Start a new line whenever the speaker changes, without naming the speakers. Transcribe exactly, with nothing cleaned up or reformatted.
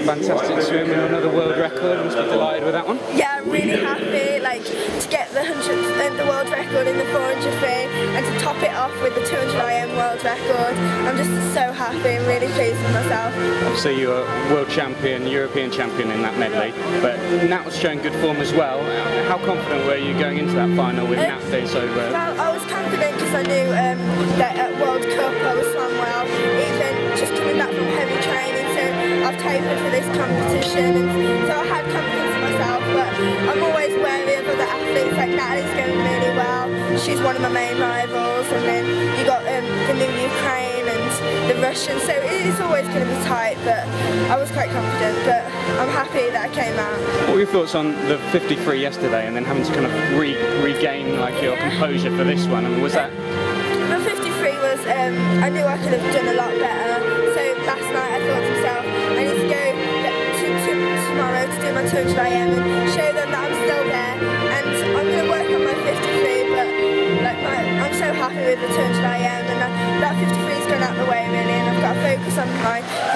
Fantastic swim and another world record. I must be delighted with that one.
Yeah, I'm really happy, like, to get the hundredth and the world record in the four hundred free and to top it off with the two hundred I M world record. I'm just so happy and really pleased with myself.
Obviously you were world champion, European champion in that medley, but Nat was showing good form as well. How confident were you going into that final with um, Nat doing so well?
Well, I was confident because I knew um, that at World Cup I was swam well, even just coming back from heavy training, so I've tapered for this competition, and so I had confidence in myself, but I'm always wary of other athletes. Like Natalie's going really well, she's one of my main rivals, and then you got um, the new Ukraine and the Russian, so it's always going to be tight, but I was quite confident, but I'm happy that I came out.
What were your thoughts on the fifty-three yesterday and then having to kind of re regain like your
yeah.
composure for this one? I mean, was that...
The fifty-three was, um, I knew I could have done a lot better, so last night I thought to myself, I need to go to, to tomorrow to do my two hundred I M and show them that I'm still there, and I'm going to work on my fifty-three, but like my, I'm so happy with the two hundred I M, and that, that fifty-three is going out the way really, and I've got to focus on my